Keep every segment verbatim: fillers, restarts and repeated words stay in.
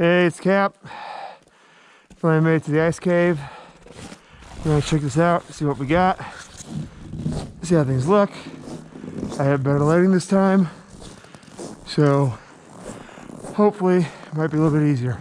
Hey, it's Cap. Finally made it to the ice cave. We're gonna check this out, see what we got, see how things look. I have better lighting this time, so hopefully it might be a little bit easier.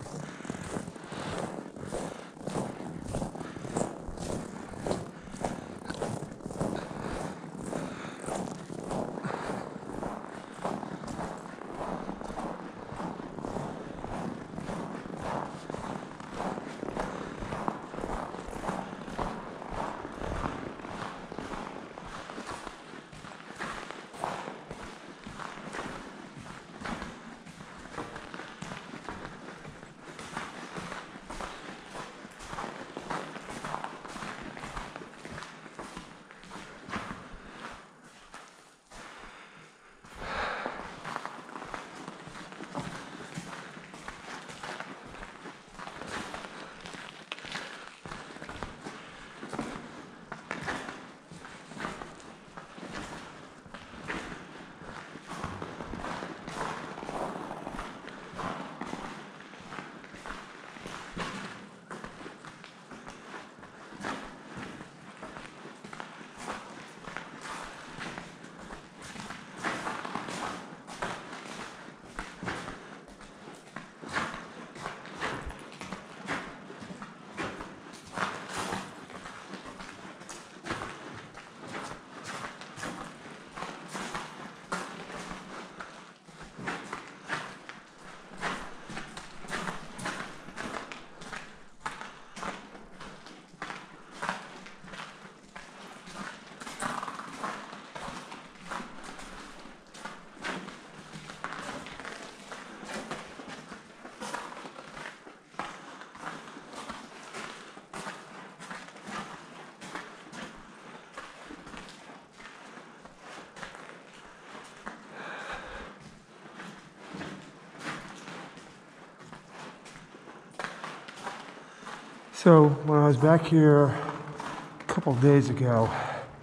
So when I was back here a couple of days ago,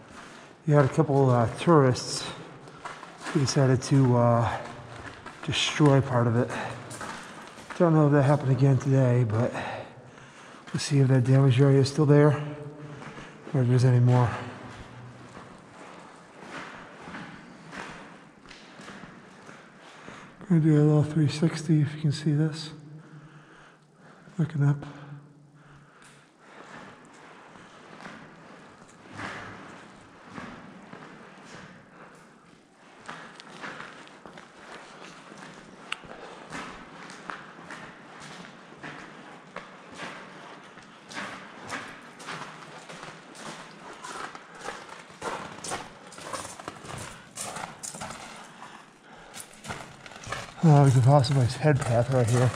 you had a couple uh, tourists who decided to uh, destroy part of it. Don't know if that happened again today, but we'll see if that damaged area is still there or if there's any more. I'm gonna do a little three sixty if you can see this. Looking up. Oh, there's a fossilized head path right here.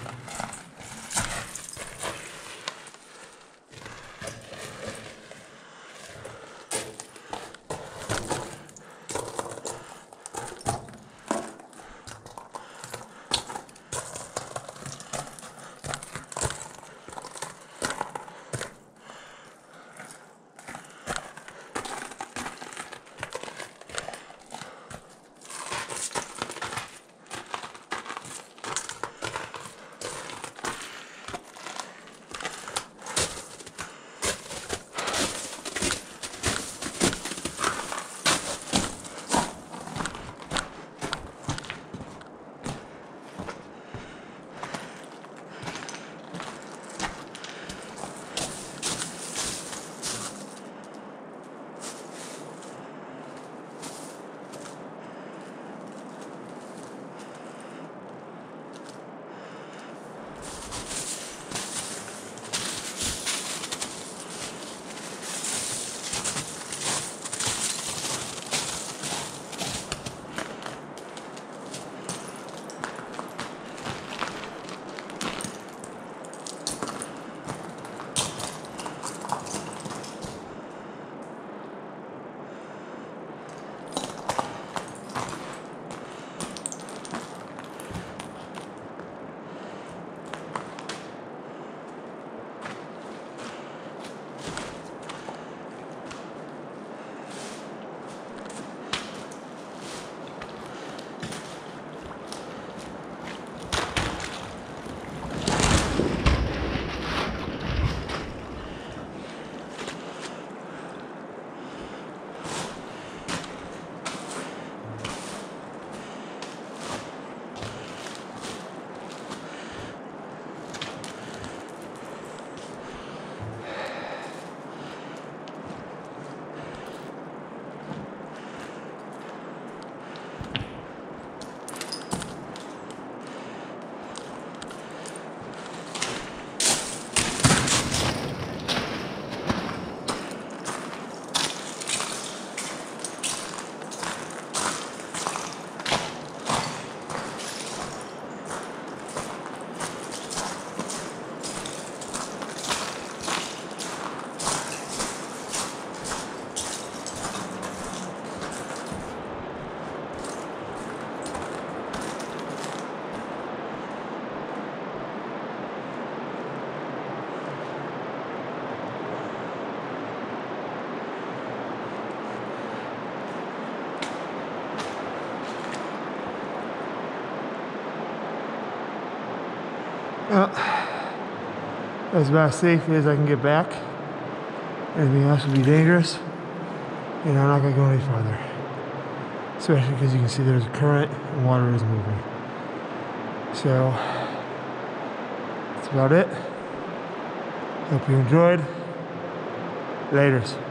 Well, as about as safely as I can get back. Anything else would be dangerous. And I'm not going to go any farther. Especially because you can see there's a current and water is moving. So, that's about it. Hope you enjoyed. Laters.